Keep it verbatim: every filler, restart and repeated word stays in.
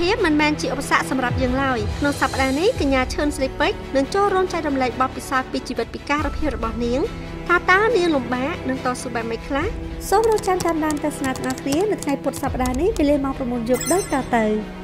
ភាពមិនមែនជាឧបសគ្គសម្រាប់យើងឡើយក្នុងសប្តាហ៍នេះកញ្ញាឈឿនស្រីពេជ្រនឹងចូលរួមចែករំលែកបទពិសោធន៍ពីជីវិតពិការភាពរបស់នាងថាតើនាងលំបាកនឹងតស៊ូបែបម៉េចខ្លះសូមរងចាំតាមដានទស្សនាទាំងអស់គ្នានៅថ្ងៃពុធសប្តាហ៍នេះវេលាម៉ោង 9 យប់ដូចតទៅ